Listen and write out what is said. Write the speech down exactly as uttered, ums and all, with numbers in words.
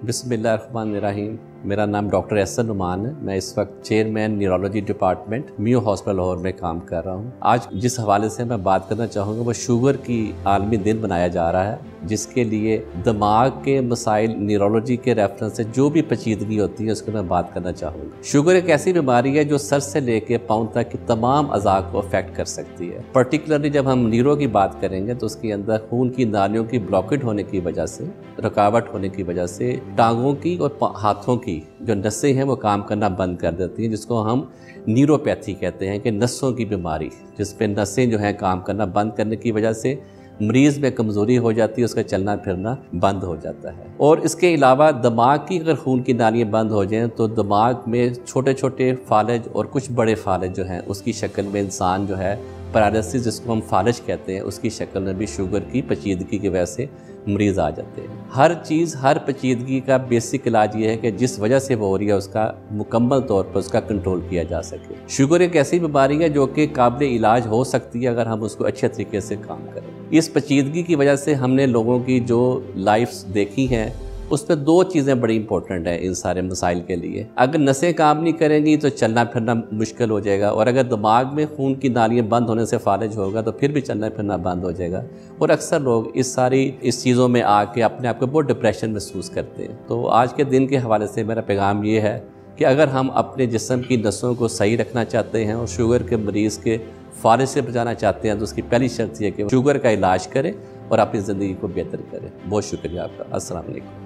बिस्मिल्लाहिर्रहमानिर्रहीम। मेरा नाम डॉक्टर अहसन नुमान है। मैं इस वक्त chairman neurology department Mayo hospital Lahore में काम कर रहा हूँ। आज जिस हवाले से मैं बात करना चाहूँगा वो शुगर की आलमी दिन मनाया जा रहा है, जिसके लिए दिमाग के मसाइल न्यूरोलॉजी के रेफरेंस से जो भी पेचीदगी होती है उसको मैं बात करना चाहूँगा। शुगर एक ऐसी बीमारी है जो सर से लेके पाँव तक की तमाम अज़ा को अफेक्ट कर सकती है। पर्टिकुलरली जब हम न्यूरो की बात करेंगे तो उसके अंदर खून की नालियों की ब्लॉकेट होने की वजह से, रुकावट होने की वजह से टांगों की और हाथों की जो नसें हैं वो काम करना बंद कर देती हैं, जिसको हम न्यूरोपैथी कहते हैं कि नसों की बीमारी, जिस पे नसें जो हैं काम करना बंद करने की वजह से मरीज़ में कमज़ोरी हो जाती है, उसका चलना फिरना बंद हो जाता है। और इसके अलावा दिमाग की अगर खून की नालियाँ बंद हो जाएं तो दिमाग में छोटे छोटे फालज और कुछ बड़े फालज जो हैं उसकी शक्ल में इंसान जो है पैरालिसिस, जिसको हम फालज कहते हैं, उसकी शक्ल में भी शुगर की पेचीदगी की वजह से मरीज़ आ जाते हैं। हर चीज़, हर पेचीदगी का बेसिक इलाज ये है कि जिस वजह से वो हो रही है उसका मुकम्मल तौर पर उसका कंट्रोल किया जा सके। शुगर एक ऐसी बीमारी है जो कि काबिल इलाज हो सकती है अगर हम उसको अच्छे तरीके से काम करें। इस पेचीदगी की वजह से हमने लोगों की जो लाइफ्स देखी हैं उसमें दो चीज़ें बड़ी इंपॉर्टेंट हैं इन सारे मसाइल के लिए। अगर नसें काम नहीं करेंगी तो चलना फिरना मुश्किल हो जाएगा, और अगर दिमाग में खून की नालियाँ बंद होने से फालज होगा तो फिर भी चलना फिरना बंद हो जाएगा। और अक्सर लोग इस सारी इस चीज़ों में आके अपने आप को बहुत डिप्रेशन महसूस करते हैं। तो आज के दिन के हवाले से मेरा पैगाम ये है कि अगर हम अपने जिस्म की नसों को सही रखना चाहते हैं और शुगर के मरीज़ के फालज से बचाना चाहते हैं तो उसकी पहली शर्त यह है कि शुगर का इलाज करें और अपनी ज़िंदगी को बेहतर करें। बहुत शुक्रिया आपका। अस्सलाम वालेकुम।